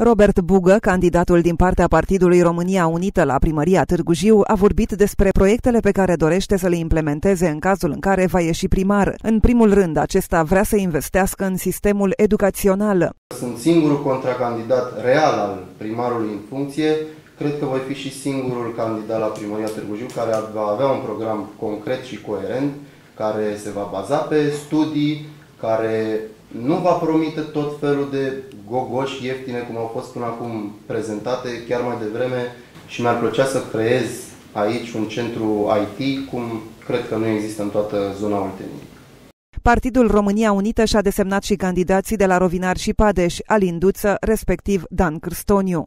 Robert Bugă, candidatul din partea Partidului România Unită la primăria Târgu Jiu, a vorbit despre proiectele pe care dorește să le implementeze în cazul în care va ieși primar. În primul rând, acesta vrea să investească în sistemul educațional. Sunt singurul contracandidat real al primarului în funcție. Cred că voi fi și singurul candidat la primăria Târgu Jiu care va avea un program concret și coerent, care se va baza pe studii, care nu va promite tot felul de gogoși ieftine, cum au fost până acum prezentate chiar mai devreme, și mi-ar plăcea să creez aici un centru IT, cum cred că nu există în toată zona Olteniei. Partidul România Unită și-a desemnat și candidații de la Rovinari și Padeș, Alin Duță, respectiv Dan Cârstoniu.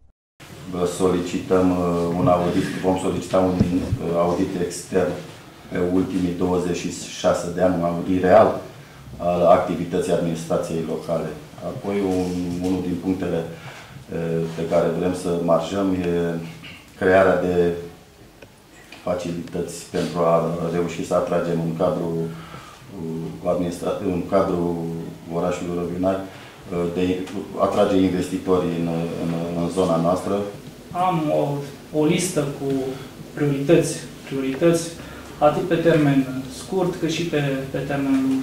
Vom solicita un audit extern pe ultimii 26 de ani, un audit real al activității administrației locale. Apoi, unul din punctele pe care vrem să marjăm e crearea de facilități pentru a reuși să atragem în cadrul orașului Rovinari, de atrage investitorii în zona noastră. Am o listă cu priorități atât pe termen scurt cât și pe termen lung,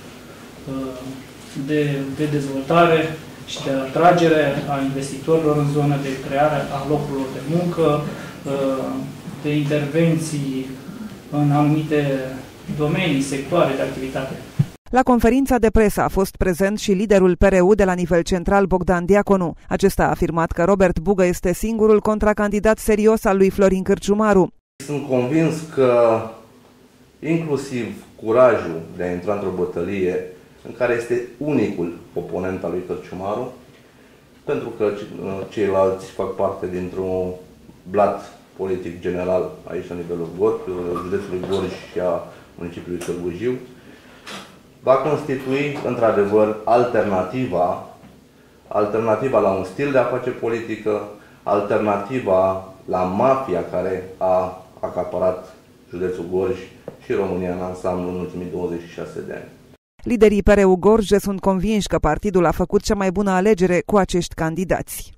de dezvoltare și de atragere a investitorilor în zonă, de creare a locurilor de muncă, de intervenții în anumite domenii, sectoare de activitate. La conferința de presă a fost prezent și liderul PRU de la nivel central, Bogdan Diaconu. Acesta a afirmat că Robert Bugă este singurul contracandidat serios al lui Florin Cârciumaru. Sunt convins că inclusiv curajul de a intra într-o bătălie în care este unicul oponent al lui Cârciumaru, pentru că ceilalți fac parte dintr-un blat politic general aici la nivelul județului Gorj și a municipiului Târgu Jiu, va constitui într-adevăr alternativa la un stil de a face politică, alternativa la mafia care a acaparat județul Gorj și România în ansamblu în ultimii 26 de ani. Liderii PRU Gorj sunt convinși că partidul a făcut cea mai bună alegere cu acești candidați.